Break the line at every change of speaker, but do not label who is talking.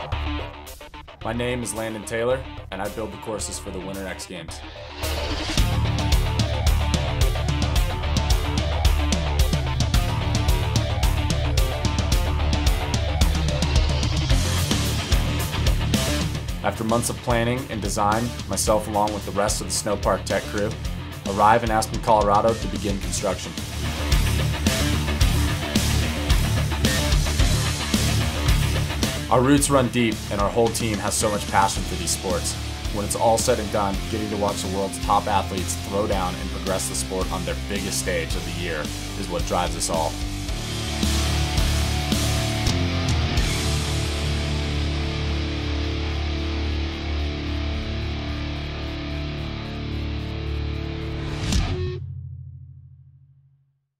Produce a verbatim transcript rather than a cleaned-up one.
My name is Landon Taylor, and I build the courses for the Winter X Games. After months of planning and design, myself along with the rest of the Snowpark Tech crew arrive in Aspen, Colorado to begin construction. Our roots run deep, and our whole team has so much passion for these sports. When it's all said and done, getting to watch the world's top athletes throw down and progress the sport on their biggest stage of the year is what drives us all.